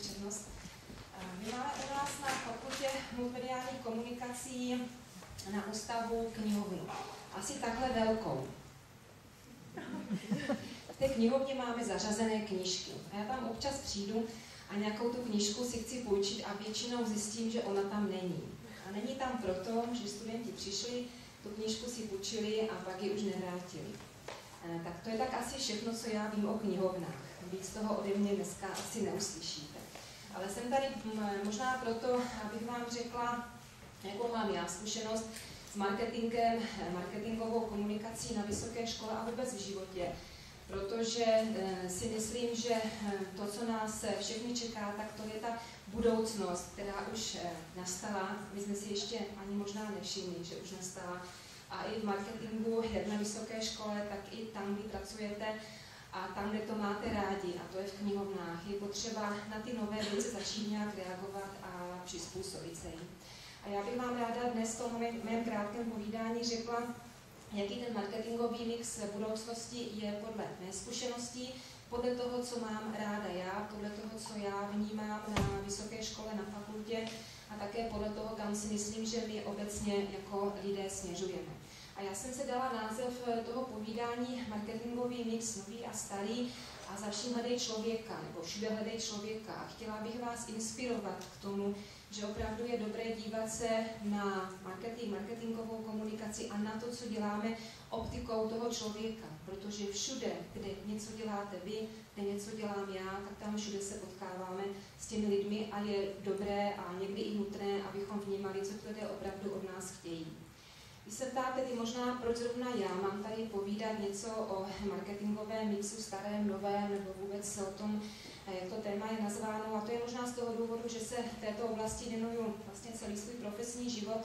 přednost. My máme u nás na fakultě multimediálních komunikací na ústavu knihovnu. Asi takhle velkou. V té knihovně máme zařazené knížky. A já tam občas přijdu a nějakou tu knížku si chci půjčit a většinou zjistím, že ona tam není. A není tam proto, že studenti přišli, tu knížku si půjčili a pak ji už nevrátili. Tak to je tak asi všechno, co já vím o knihovnách. Víc toho ode mě dneska asi neuslyšíte. Ale jsem tady možná proto, abych vám řekla, jakou mám já zkušenost s marketingem, marketingovou komunikací na vysoké škole a vůbec v životě. Protože si myslím, že to, co nás všechny čeká, tak to je ta budoucnost, která už nastala. My jsme si ještě ani možná nevšimli, že už nastala. A i v marketingu, jak na vysoké škole, tak i tam, kde pracujete a tam, kde to máte rádi, a to je v knihovnách, je potřeba na ty nové věci začít nějak reagovat a přizpůsobit se jim. A já bych vám ráda dnes v tom mém krátkém povídání řekla, jaký ten marketingový mix budoucnosti je podle mé zkušenosti, podle toho, co mám ráda já, podle toho, co já vnímám na vysoké škole, na fakultě a také podle toho, kam si myslím, že my obecně jako lidé směřujeme. A já jsem se dala název toho povídání marketingový mix nový a starý a za vším hledej člověka, nebo všude hledej člověka. A chtěla bych vás inspirovat k tomu, že opravdu je dobré dívat se na marketingovou komunikaci a na to, co děláme optikou toho člověka. Protože všude, kde něco děláte vy, kde něco dělám já, tak tam všude se potkáváme s těmi lidmi a je dobré a někdy i nutné, abychom vnímali, co ty lidé opravdu od nás chtějí. Když se ptáte tedy možná, proč zrovna já mám tady povídat něco o marketingovém mixu starém, novém, nebo vůbec o tom, jak to téma je nazváno. A to je možná z toho důvodu, že se této oblasti věnuju vlastně celý svůj profesní život.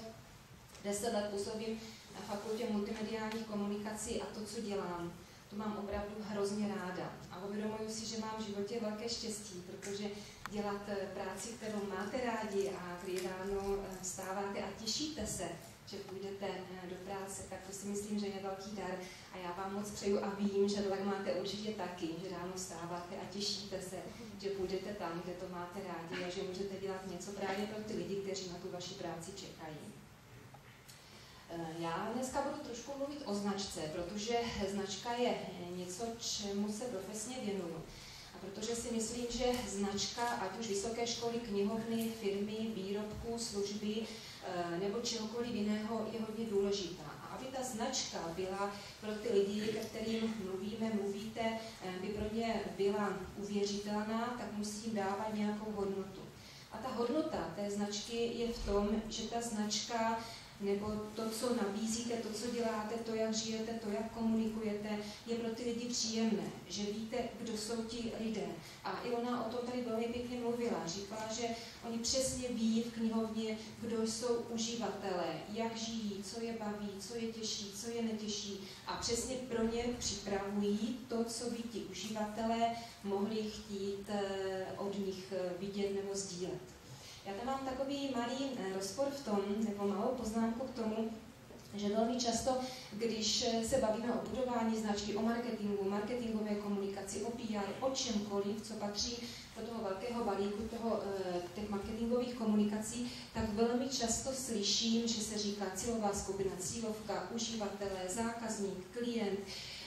10 let působím na fakultě multimediálních komunikací a to, co dělám, to mám opravdu hrozně ráda. A uvědomuji si, že mám v životě velké štěstí, protože dělat práci, kterou máte rádi a kdy ráno vstáváte a těšíte se, že půjdete do práce, tak to si myslím, že je velký dar. A já vám moc přeju a vím, že to tak máte určitě taky, že ráno vstáváte a těšíte se, že půjdete tam, kde to máte rádi a že můžete dělat něco právě pro ty lidi, kteří na tu vaši práci čekají. Já dneska budu trošku mluvit o značce, protože značka je něco, čemu se profesně věnuju. A protože si myslím, že značka, ať už vysoké školy, knihovny, firmy, výrobků, služby nebo čehokoliv jiného, je hodně důležitá. A aby ta značka byla pro ty lidi, ke kterým mluvíte, by pro ně byla uvěřitelná, tak musí dávat nějakou hodnotu. A ta hodnota té značky je v tom, že ta značka nebo to, co nabízíte, to, co děláte, to, jak žijete, to, jak komunikujete, je pro ty lidi příjemné, že víte, kdo jsou ti lidé. A i ona o tom tady velmi pěkně mluvila. Říkala, že oni přesně ví v knihovně, kdo jsou uživatelé, jak žijí, co je baví, co je těší, co je netěší. A přesně pro ně připravují to, co by ti uživatelé mohli chtít od nich vidět nebo sdílet. Já tam mám takový malý rozpor v tom, nebo malou poznámku k tomu, že velmi často, když se bavíme o budování značky, o marketingu, marketingové komunikaci, o PR, o čemkoliv, co patří do toho velkého balíku těch marketingových komunikací, tak velmi často slyším, že se říká cílová skupina, cílovka, uživatelé, zákazník, klient.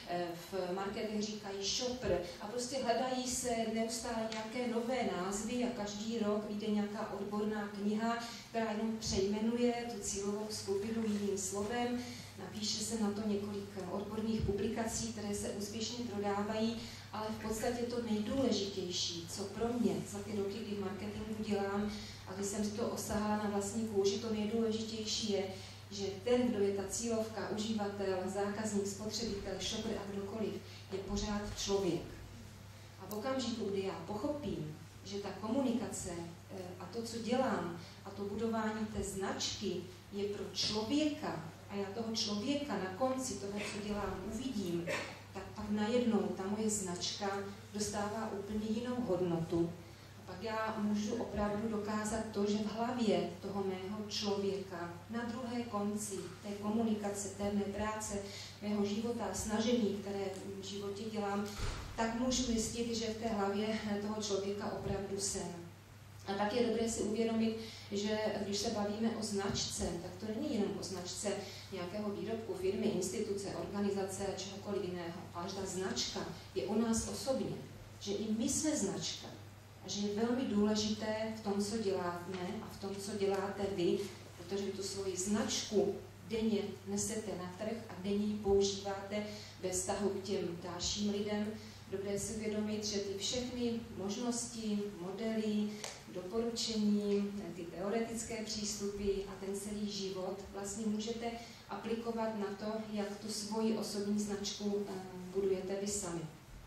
V marketingu říkají shopper a prostě hledají se neustále nějaké nové názvy a každý rok vyjde nějaká odborná kniha, která jenom přejmenuje tu cílovou skupinu jiným slovem. Napíše se na to několik odborných publikací, které se úspěšně prodávají, ale v podstatě to nejdůležitější, co pro mě za ty roky, kdy v marketingu dělám a když jsem si to osahala na vlastní kůži, to nejdůležitější je, že ten, kdo je ta cílovka, uživatel, zákazník, spotřebitel, shopper a kdokoliv, je pořád člověk. A v okamžiku, kdy já pochopím, že ta komunikace a to, co dělám, a to budování té značky je pro člověka, a já toho člověka na konci toho, co dělám, uvidím, tak pak najednou ta moje značka dostává úplně jinou hodnotu. Pak já můžu opravdu dokázat to, že v hlavě toho mého člověka na druhé konci té komunikace, té mé práce, mého života, snažení, které v životě dělám, tak můžu zjistit, že v té hlavě toho člověka opravdu jsem. A tak je dobré si uvědomit, že když se bavíme o značce, tak to není jenom o značce nějakého výrobku, firmy, instituce, organizace, čehokoliv jiného, ale že ta značka je o nás osobně, že i my jsme značka a že je velmi důležité v tom, co děláme a v tom, co děláte vy, protože vy tu svoji značku denně nesete na trh a denně ji používáte ve vztahu k těm dalším lidem. Dobré si uvědomit, že ty všechny možnosti, modely, doporučení, ty teoretické přístupy a ten celý život vlastně můžete aplikovat na to, jak tu svoji osobní značku budujete vy sami.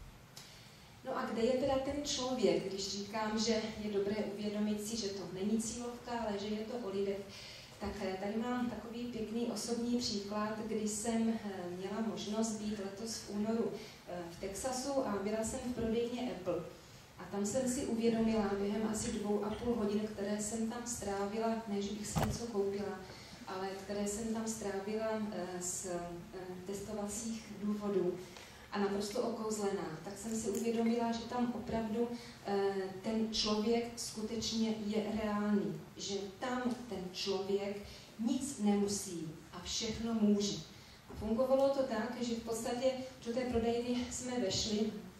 No a kde je teda ten člověk, když říkám, že je dobré uvědomit si, že to není cílovka, ale že je to o lidech, tak tady mám takový pěkný osobní příklad, kdy jsem měla možnost být letos v únoru v Texasu a byla jsem v prodejně Apple. A tam jsem si uvědomila během asi 2,5 hodin, které jsem tam strávila, ne, že bych si něco koupila, ale které jsem tam strávila z testovacích důvodů a naprosto okouzlená, tak jsem si uvědomila, že tam opravdu ten člověk skutečně je reálný, že tam ten člověk nic nemusí a všechno může. A fungovalo to tak, že v podstatě do té prodejny jsme vešli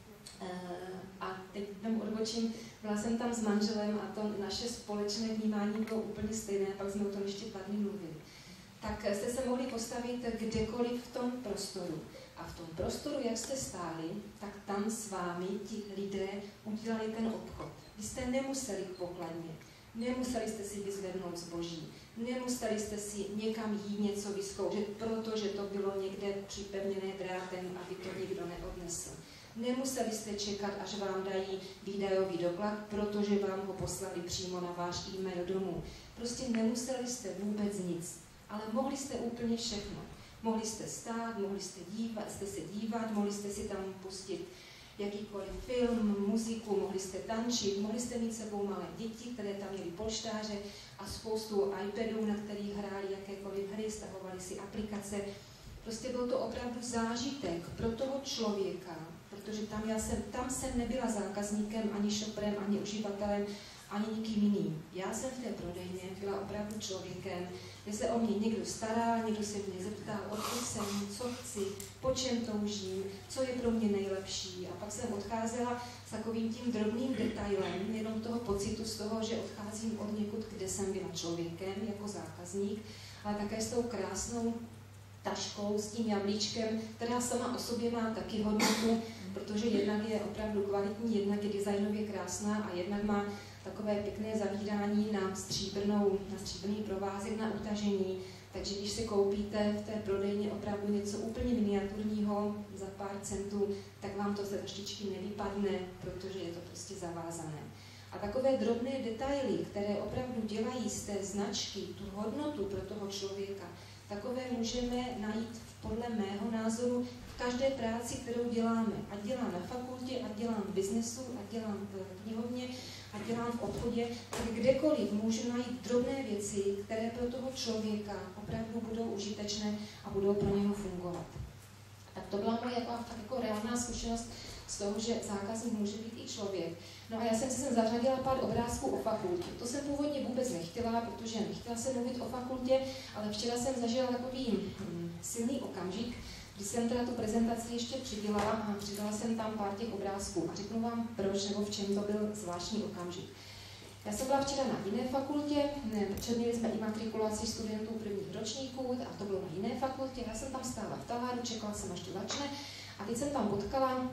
a teď tam odbočím, byla jsem tam s manželem a to naše společné vnímání bylo úplně stejné, pak jsme o tom ještě 2 dny mluvili. Tak jste se mohli postavit kdekoliv v tom prostoru. A v tom prostoru, jak jste stáli, tak tam s vámi ti lidé udělali ten obchod. Vy jste nemuseli k pokladně, nemuseli jste si vyzvednout zboží, nemuseli jste si někam jít něco vyzkoušet, protože to bylo někde připevněné drátem, aby to nikdo neodnesl. Nemuseli jste čekat, až vám dají výdajový doklad, protože vám ho poslali přímo na váš e-mail domů. Prostě nemuseli jste vůbec nic, ale mohli jste úplně všechno. Mohli jste stát, mohli jste se dívat, mohli jste si tam pustit jakýkoliv film, muziku, mohli jste tančit, mohli jste mít sebou malé děti, které tam měly polštáře a spoustu iPadů, na kterých hráli jakékoliv hry, stahovali si aplikace. Prostě byl to opravdu zážitek pro toho člověka, protože tam jsem nebyla zákazníkem, ani shopperem, ani uživatelem, ani nikým jiným. Já jsem v té prodejně byla opravdu člověkem, kde se o mě někdo staral, někdo se mě zeptal, odkud jsem, co chci, po čem toužím, co je pro mě nejlepší. A pak jsem odcházela s takovým tím drobným detailem, jenom toho pocitu z toho, že odcházím od někud, kde jsem byla člověkem, jako zákazník, ale také s tou krásnou taškou, s tím jablíčkem, která sama o sobě má taky hodnotu, protože jednak je opravdu kvalitní, jednak je designově krásná a jednak má takové pěkné zavírání na stříbrný provázek na utažení. Takže když si koupíte v té prodejně opravdu něco úplně miniaturního za pár centů, tak vám to ze taštičky nevypadne, protože je to prostě zavázané. A takové drobné detaily, které opravdu dělají z té značky tu hodnotu pro toho člověka, takové můžeme najít podle mého názoru v každé práci, kterou děláme. Ať dělám na fakultě, ať dělám v biznesu, ať dělám v knihovně, ať dělám v obchodě, tak kdekoliv můžu najít drobné věci, které pro toho člověka opravdu budou užitečné a budou pro něho fungovat. Tak to byla moje jako reálná zkušenost z toho, že zákazník může být i člověk. No a já jsem si sem zařadila pár obrázků o fakultě. To jsem původně vůbec nechtěla, protože nechtěla jsem mluvit o fakultě, ale včera jsem zažila takový silný okamžik, kdy jsem teda tu prezentaci ještě přidělala a přidala jsem tam pár těch obrázků. A řeknu vám proč, nebo v čem to byl zvláštní okamžik. Já jsem byla včera na jiné fakultě, protože měli jsme imatrikulaci studentů prvních ročníků a to bylo na jiné fakultě. Já jsem tam stála v taláru, čekala jsem, až to začne a teď jsem tam potkala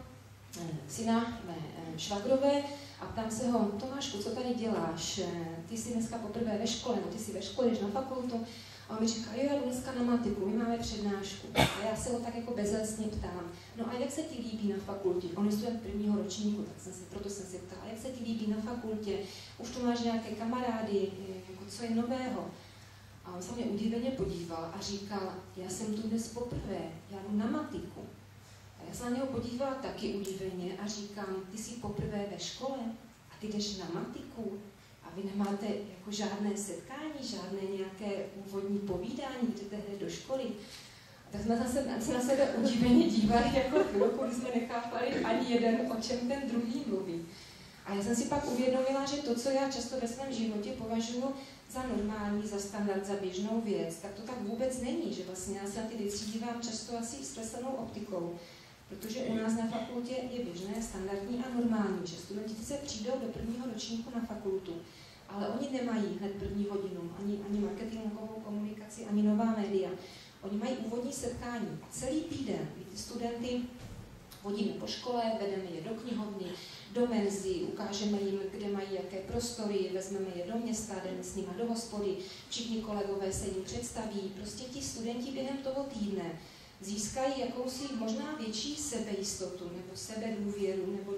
syna mé švagrové a ptám se ho, Tomášku, co tady děláš? Ty jsi dneska poprvé ve škole, no ty jsi ve škole, jdeš na fakultu. A on mi říká, jo, já jdu dneska na matiku, my máme přednášku. A já se ho tak jako bezlesně ptám, no a jak se ti líbí na fakultě? On je student prvního ročníku, proto jsem se ptala, jak se ti líbí na fakultě? Už tu máš nějaké kamarády, jako co je nového? A on se mě udiveně podíval a říkal, já jsem tu dnes poprvé, já jdu na matiku. A já se na něho podívala taky udiveně a říkám, ty jsi poprvé ve škole a ty jdeš na matiku? A vy nemáte jako žádné setkání, žádné nějaké úvodní povídání, jdete hned do školy. A tak jsme se na sebe udiveně dívali, jako chvilku, kdy jsme nechápali ani jeden, o čem ten druhý mluví. A já jsem si pak uvědomila, že to, co já často ve svém životě považuji za normální, za standard, za běžnou věc, tak to tak vůbec není, že vlastně já se na ty věci dívám často asi s kreslnou optikou, protože u nás na fakultě je běžné, standardní a normální, že studenti se přijdou do prvního ročníku na fakultu, ale oni nemají hned první hodinu, ani marketingovou komunikaci, ani nová média. Oni mají úvodní setkání. Celý týden ty studenty vodíme po škole, vedeme je do knihovny, do menzy, ukážeme jim, kde mají jaké prostory, vezmeme je do města, jdeme s nimi do hospody, všichni kolegové se jim představí. Prostě ti studenti během toho týdne získají jakousi možná větší sebejistotu nebo sebedůvěru nebo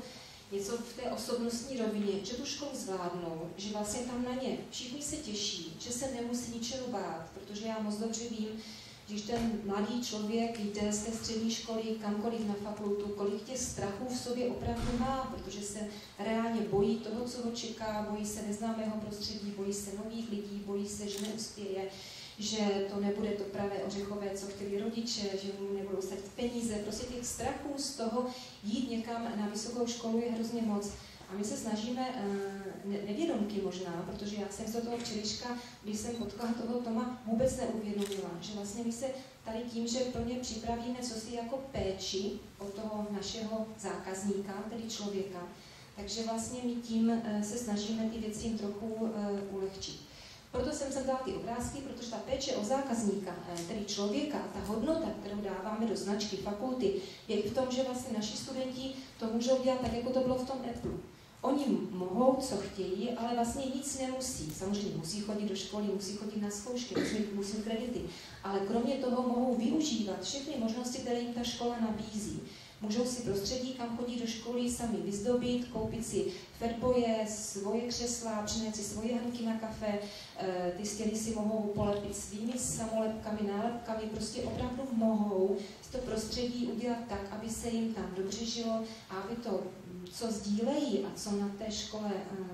něco v té osobnostní rovině, že tu školu zvládnou, že vlastně tam na ně všichni se těší, že se nemusí ničeho bát, protože já moc dobře vím, když ten mladý člověk jde z té střední školy kamkoliv na fakultu, kolik těch strachů v sobě opravdu má, protože se reálně bojí toho, co ho čeká, bojí se neznámého prostředí, bojí se nových lidí, bojí se, že neuspěje, že to nebude to pravé ořechové, co chtěli rodiče, že mu nebudou stačit peníze. Prostě těch strachů z toho jít někam na vysokou školu je hrozně moc. A my se snažíme, nevědomky možná, protože já jsem z toho včerejška, když jsem potkala toho Toma, vůbec neuvědomila, že vlastně my se tady tím, že pro ně připravíme cosi jako péči od toho našeho zákazníka, tedy člověka, takže vlastně my tím se snažíme ty věci jim trochu ulehčit. Proto jsem sem dala ty obrázky, protože ta péče o zákazníka, tedy člověka, ta hodnota, kterou dáváme do značky fakulty, je i v tom, že vlastně naši studenti to můžou dělat tak, jako to bylo v tom Apple. Oni mohou, co chtějí, ale vlastně nic nemusí. Samozřejmě musí chodit do školy, musí chodit na zkoušky, musí kredity, ale kromě toho mohou využívat všechny možnosti, které jim ta škola nabízí. Můžou si prostředí, kam chodí do školy, sami vyzdobit, koupit si fatboje, svoje křesla, přinést si svoje hrnky na kafe, ty stěny si mohou polepit svými samolepkami, nálepkami, prostě opravdu mohou z to prostředí udělat tak, aby se jim tam dobře žilo a aby to, co sdílejí a co na té škole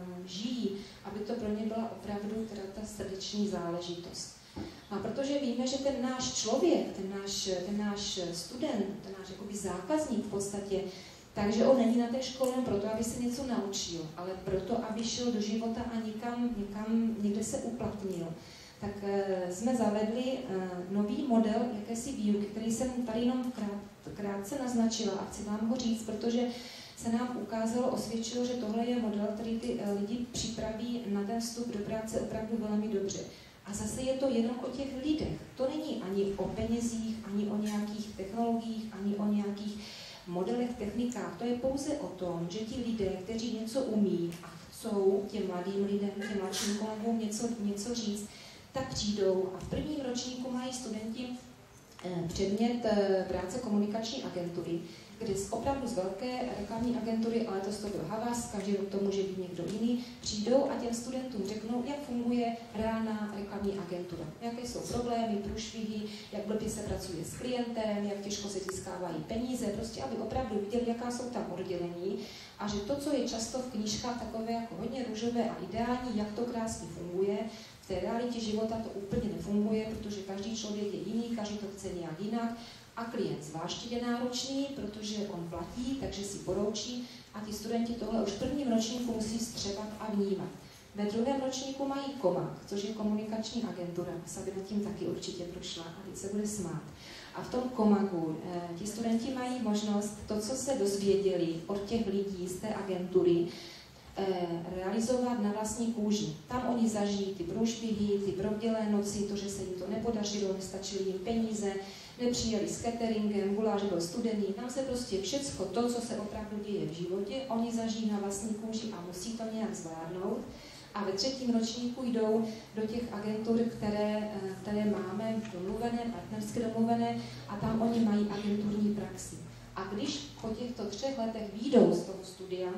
žijí, aby to pro ně byla opravdu teda ta srdeční záležitost. A protože víme, že ten náš člověk, ten náš student, ten náš jakoby zákazník v podstatě, takže on není na té škole jen proto, aby se něco naučil, ale proto, aby šel do života a někde se uplatnil. Tak jsme zavedli nový model jakési výuky, který jsem tady jenom krátce naznačila a chci vám ho říct, protože se nám ukázalo, osvědčilo, že tohle je model, který ty lidi připraví na ten vstup do práce opravdu velmi dobře. A zase je to jenom o těch lidech. To není ani o penězích, ani o nějakých technologiích, ani o nějakých modelech, technikách. To je pouze o tom, že ti lidé, kteří něco umí a chcou těm mladým lidem, těm mladším kolegům něco říct, tak přijdou a v prvním ročníku mají studenti předmět práce komunikační agentury, kde opravdu z velké reklamní agentury, ale to byl Havas, každý rok to může být někdo jiný, přijdou a těm studentům řeknou, jak funguje reálná reklamní agentura. Jaké jsou problémy, průšvihy, jak blbě se pracuje s klientem, jak těžko se získávají peníze, prostě aby opravdu viděli, jaká jsou tam oddělení a že to, co je často v knížkách takové jako hodně růžové a ideální, jak to krásně funguje, v té realitě života to úplně nefunguje, protože každý člověk je jiný, každý to chce nějak jinak. A klient zvláště je náročný, protože on platí, takže si poroučí a ti studenti tohle už v prvním ročníku musí střebat a vnímat. Ve druhém ročníku mají Komag, což je komunikační agentura, Sabina tím taky určitě prošla a teď se bude smát. A v tom Komagu ti studenti mají možnost to, co se dozvěděli od těch lidí z té agentury, realizovat na vlastní kůži. Tam oni zažijí ty průšvihy, ty probdělé noci, to, že se jim to nepodařilo, nestačily jim peníze, nepřijeli s cateringem, guláš byl studený, tam se prostě všecko to, co se opravdu děje v životě, oni zažijí na vlastní kůži a musí to nějak zvládnout. A ve třetím ročníku jdou do těch agentur, které máme domluvené, partnersky domluvené, a tam oni mají agenturní praxi. A když po těchto 3 letech vyjdou z toho studia,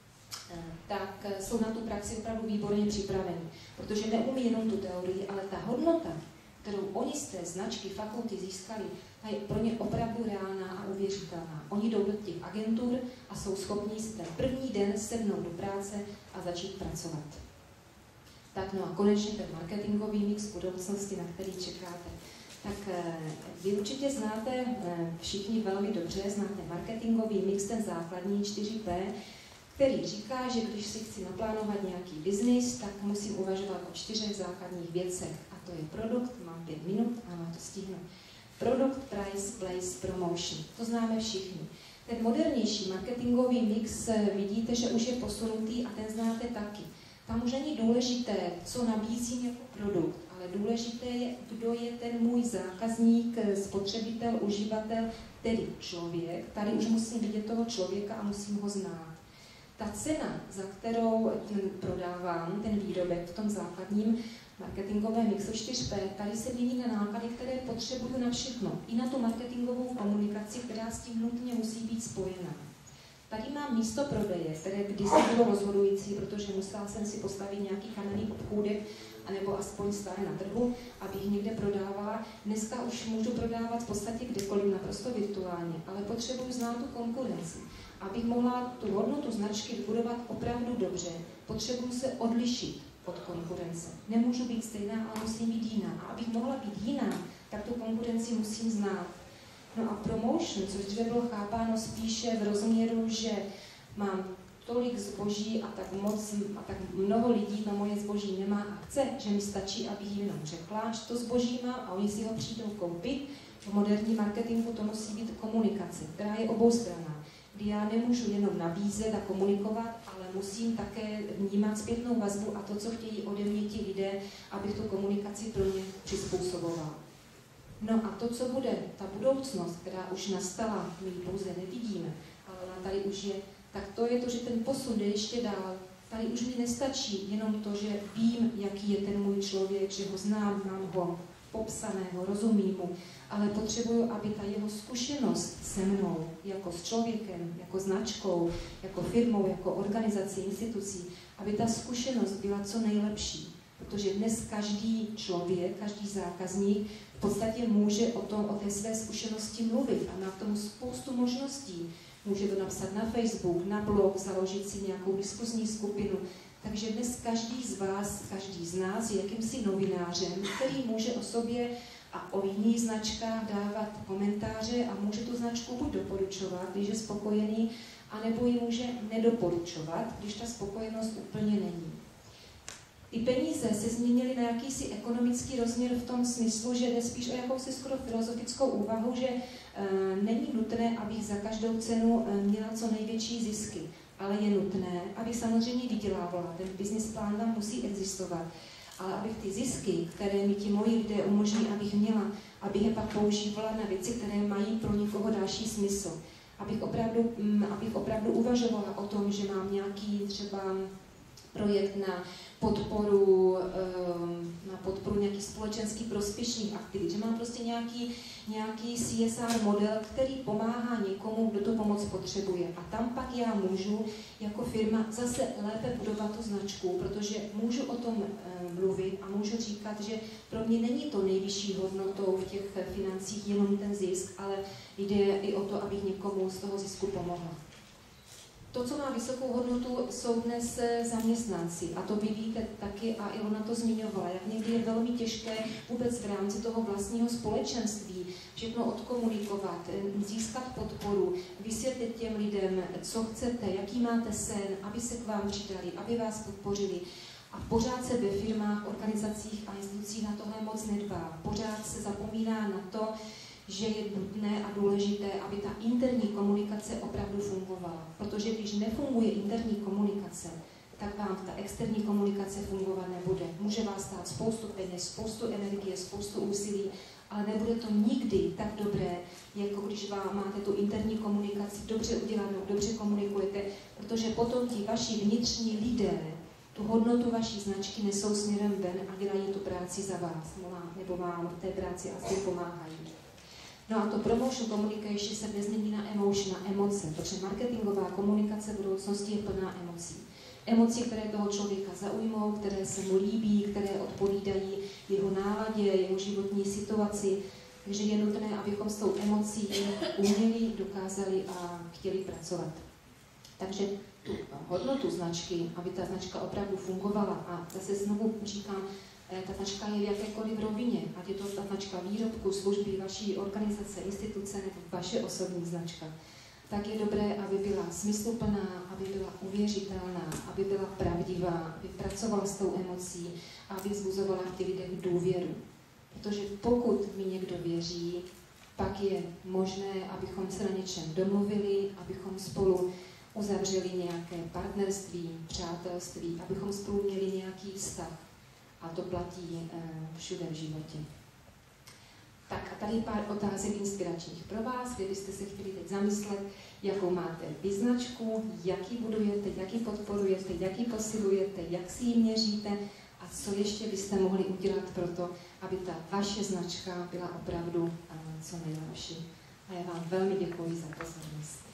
tak jsou na tu praxi opravdu výborně připraveni, protože neumí jenom tu teorii, ale ta hodnota, kterou oni z té značky fakulty získali, ta je pro ně opravdu reálná a uvěřitelná. Oni jdou do těch agentur a jsou schopni si ten první den sednout do práce a začít pracovat. Tak no a konečně ten marketingový mix budoucnosti, na který čekáte. Tak vy určitě znáte, všichni velmi dobře znáte marketingový mix, ten základní 4P, který říká, že když si chci naplánovat nějaký biznis, tak musím uvažovat o 4 základních věcech. A to je produkt, mám 5 minut a mám to stihnout. Produkt, price, place, promotion. To známe všichni. Ten modernější marketingový mix vidíte, že už je posunutý a ten znáte taky. Tam už není důležité, co nabízím jako produkt, ale důležité je, kdo je ten můj zákazník, spotřebitel, uživatel, tedy člověk. Tady už musím vidět toho člověka a musím ho znát. Ta cena, za kterou prodávám ten výrobek v tom základním marketingovém mixu 4P, tady se mění na náklady, které potřebuju na všechno. I na tu marketingovou komunikaci, která s tím nutně musí být spojena. Tady mám místo prodeje, které kdysi bylo rozhodující, protože musela jsem si postavit nějaký kamenný obchůdek, anebo aspoň stále na trhu, abych někde prodávala. Dneska už můžu prodávat v podstatě kdekoliv, naprosto virtuálně, ale potřebuji znát tu konkurenci. Abych mohla tu hodnotu značky vybudovat opravdu dobře, potřebuji se odlišit od konkurence. Nemůžu být stejná, ale musím být jiná. A abych mohla být jiná, tak tu konkurenci musím znát. No a promotion, což dříve bylo chápáno spíše v rozměru, že mám tolik zboží a tak mnoho lidí na moje zboží nemá a chce, že mi stačí, abych jim jenom řekla, že to zboží mám a oni si ho přijdou koupit. V moderním marketingu to musí být komunikace, která je oboustranná, kdy já nemůžu jenom nabízet a komunikovat, ale musím také vnímat zpětnou vazbu a to, co chtějí ode mě ti lidé, abych tu komunikaci pro ně přizpůsobovala. No a to, co bude, ta budoucnost, která už nastala, my ji pouze nevidíme, ale ona tady už je, tak to je to, že ten posun jde ještě dál. Tady už mi nestačí jenom to, že vím, jaký je ten můj člověk, že ho znám, mám ho popsaného, rozumím mu, ale potřebuju, aby ta jeho zkušenost se mnou, jako s člověkem, jako značkou, jako firmou, jako organizací, institucí, aby ta zkušenost byla co nejlepší. Protože dnes každý člověk, každý zákazník v podstatě může o té své zkušenosti mluvit a má k tomu spoustu možností. Může to napsat na Facebook, na blog, založit si nějakou diskuzní skupinu. Takže dnes každý z vás, každý z nás je jakýmsi novinářem, který může o sobě a o jiných značkách dávat komentáře a může tu značku buď doporučovat, když je spokojený, anebo ji může nedoporučovat, když ta spokojenost úplně není. Ty peníze se změnily na jakýsi ekonomický rozměr v tom smyslu, že jde spíš o jakousi skoro filozofickou úvahu, že není nutné, abych za každou cenu měla co největší zisky, ale je nutné, abych samozřejmě vydělávala. Ten business plán tam musí existovat, ale abych ty zisky, které mi ti moji lidé umožní, abych měla, abych je pak používala na věci, které mají pro někoho další smysl. Abych opravdu uvažovala o tom, že mám nějaký třeba projekt na podporu nějakých společensky prospěšných aktivit, že mám prostě nějaký CSR model, který pomáhá někomu, kdo tu pomoc potřebuje. A tam pak já můžu jako firma zase lépe budovat tu značku, protože můžu o tom mluvit a můžu říkat, že pro mě není to nejvyšší hodnotou v těch financích jenom ten zisk, ale jde i o to, abych někomu z toho zisku pomohla. To, co má vysokou hodnotu, jsou dnes zaměstnanci. A to vy víte taky, a i ona to zmiňovala, jak někdy je velmi těžké vůbec v rámci toho vlastního společenství všechno odkomunikovat, získat podporu, vysvětlit těm lidem, co chcete, jaký máte sen, aby se k vám přidali, aby vás podpořili. A pořád se ve firmách, organizacích a institucích na tohle moc nedbá. Pořád se zapomíná na to, že je nutné a důležité, aby ta interní komunikace opravdu fungovala. Protože když nefunguje interní komunikace, tak vám ta externí komunikace fungovat nebude. Může vás stát spoustu peněz, spoustu energie, spoustu úsilí, ale nebude to nikdy tak dobré, jako když vám máte tu interní komunikaci dobře udělanou, dobře komunikujete, protože potom ti vaši vnitřní lidé tu hodnotu vaší značky nesou směrem ven a dělají tu práci za vás, nebo vám v té práci asi pomáhají. No a to promotion communication se dnes mění na emotion, na emoce, protože marketingová komunikace v budoucnosti je plná emocí. Emocí, které toho člověka zaujmou, které se mu líbí, které odpovídají jeho náladě, jeho životní situaci. Takže je nutné, abychom s tou emocí uměli, dokázali a chtěli pracovat. Takže tu hodnotu značky, aby ta značka opravdu fungovala, a zase znovu říkám, ta značka je v jakékoliv rovině, ať je to ta značka výrobku, služby, vaší organizace, instituce nebo vaše osobní značka. tak je dobré, aby byla smysluplná, aby byla uvěřitelná, aby byla pravdivá, aby pracovala s tou emocí a aby vzbuzovala v těch lidech důvěru. Protože pokud mi někdo věří, pak je možné, abychom se na něčem domluvili, abychom spolu uzavřeli nějaké partnerství, přátelství, abychom spolu měli nějaký vztah. A to platí všude v životě. Tak a tady pár otázek inspiračních pro vás, kdybyste se chtěli teď zamyslet, jakou máte vyznačku, jak ji budujete, jak ji podporujete, jak ji posilujete, jak si ji měříte a co ještě byste mohli udělat pro to, aby ta vaše značka byla opravdu co nejlepší. A já vám velmi děkuji za pozornost.